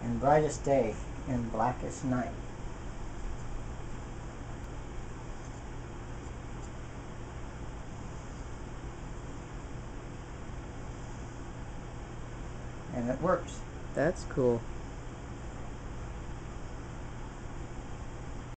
in brightest day, in blackest night. And it works. That's cool.